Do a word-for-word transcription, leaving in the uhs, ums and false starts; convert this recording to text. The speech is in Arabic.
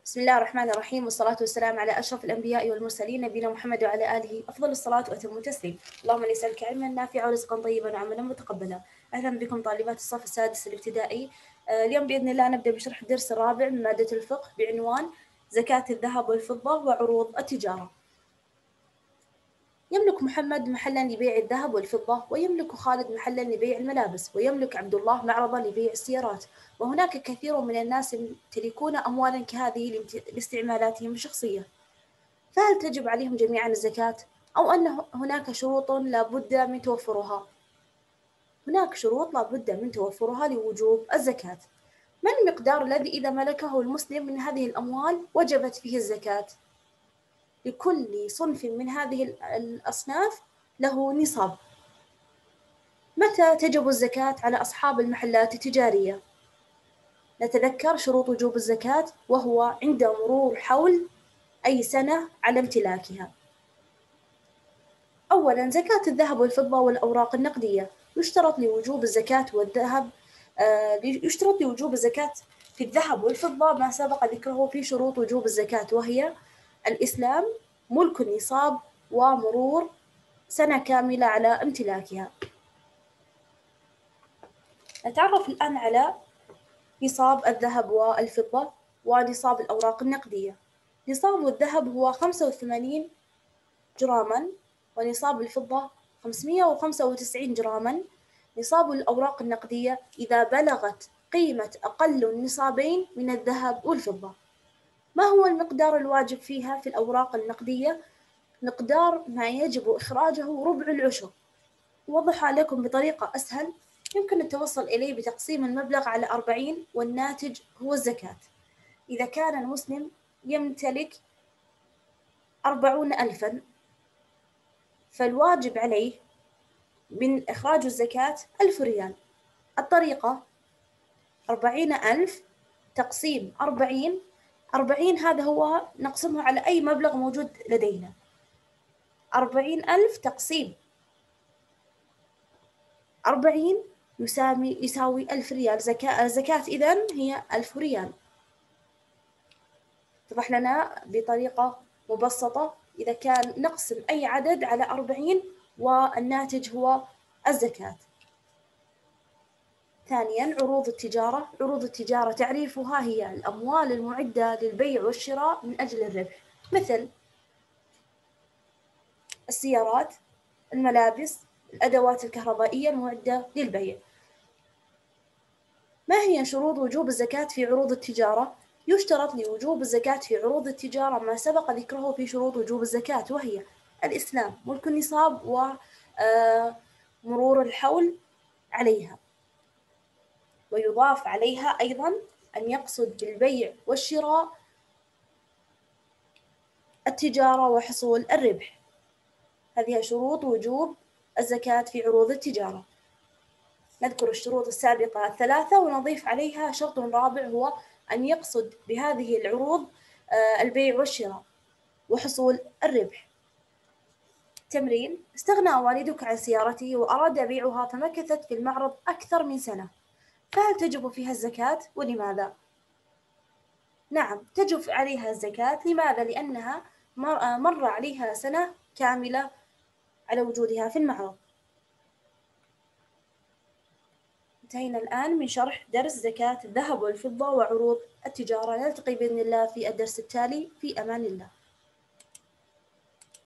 بسم الله الرحمن الرحيم، والصلاة والسلام على أشرف الأنبياء والمرسلين نبينا محمد وعلى آله أفضل الصلاة وأتم التسليم. اللهم إني أسألك علما نافعا ورزقا طيبا وعملا متقبلا. أهلا بكم طالبات الصف السادس الابتدائي. آه، اليوم بإذن الله نبدأ بشرح الدرس الرابع من مادة الفقه بعنوان زكاة الذهب والفضة وعروض التجارة. يملك محمد محلا لبيع الذهب والفضة، ويملك خالد محلا لبيع الملابس، ويملك عبد الله معرضا لبيع السيارات، وهناك كثير من الناس يمتلكون أموالا كهذه لاستعمالاتهم الشخصية، فهل تجب عليهم جميعا الزكاة أو أن هناك شروط لا بد من توفرها؟ هناك شروط لا بد من توفرها لوجوب الزكاة. ما المقدار الذي إذا ملكه المسلم من هذه الأموال وجبت فيه الزكاة؟ لكل صنف من هذه الأصناف له نصاب. متى تجب الزكاة على أصحاب المحلات التجارية؟ نتذكر شروط وجوب الزكاة، وهو عند مرور حول أي سنة على امتلاكها. أولاً، زكاة الذهب والفضة والأوراق النقدية. يشترط لوجوب الزكاة والذهب آه يشترط لوجوب الزكاة في الذهب والفضة ما سبق ذكره في شروط وجوب الزكاة، وهي الإسلام، ملك النصاب، ومرور سنة كاملة على امتلاكها. نتعرف الآن على نصاب الذهب والفضة ونصاب الأوراق النقدية. نصاب الذهب هو خمسة وثمانين جراما، ونصاب الفضة خمسمائة وخمسة وتسعين جراما. نصاب الأوراق النقدية إذا بلغت قيمة أقل النصابين من الذهب والفضة. ما هو المقدار الواجب فيها في الأوراق النقدية؟ مقدار ما يجب إخراجه ربع العشر. وضحها لكم بطريقة أسهل يمكن التوصل إليه بتقسيم المبلغ على أربعين، والناتج هو الزكاة. إذا كان المسلم يمتلك أربعون ألفا، فالواجب عليه من إخراج الزكاة ألف ريال. الطريقة أربعين ألف تقسيم أربعين. أربعين هذا هو نقسمه على أي مبلغ موجود لدينا. أربعين ألف تقسيم أربعين يساوي يساوي ألف ريال. زكاة الزكاة إذن هي ألف ريال. اتضح لنا بطريقة مبسطة إذا كان نقسم أي عدد على أربعين والناتج هو الزكاة. ثانياً، عروض التجارة. عروض التجارة تعريفها هي الأموال المعدة للبيع والشراء من أجل الربح، مثل السيارات، الملابس، الأدوات الكهربائية المعدة للبيع. ما هي شروط وجوب الزكاة في عروض التجارة؟ يشترط لوجوب الزكاة في عروض التجارة ما سبق ذكره في شروط وجوب الزكاة، وهي الإسلام، ملك النصاب، ومرور الحول عليها. ويضاف عليها أيضاً أن يقصد بالبيع والشراء التجارة وحصول الربح. هذه شروط وجوب الزكاة في عروض التجارة. نذكر الشروط السابقة الثلاثة ونضيف عليها شرط رابع، هو أن يقصد بهذه العروض البيع والشراء وحصول الربح. تمرين: استغنى والدك عن سيارته وأراد بيعها فمكثت في المعرض أكثر من سنة، فهل تجب فيها الزكاة ولماذا؟ نعم، تجب عليها الزكاة. لماذا؟ لأنها مر عليها سنة كاملة على وجودها في المعرض. انتهينا الآن من شرح درس زكاة الذهب والفضة وعروض التجارة. نلتقي بإذن الله في الدرس التالي. في أمان الله.